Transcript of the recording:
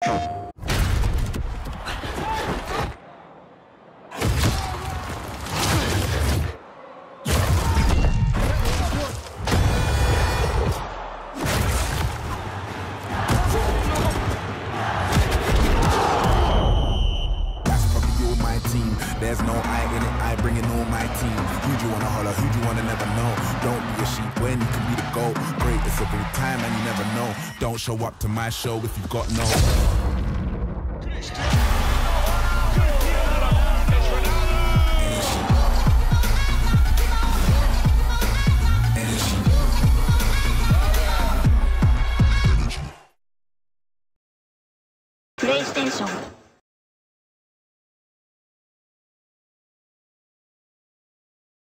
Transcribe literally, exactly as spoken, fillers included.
There's no I in it, I bring in all my team. Who do you wanna holler, who do you wanna never know? Don't be a sheep when you can be the goat. Greatest of all time and you never know. Don't show up to my show if you've got no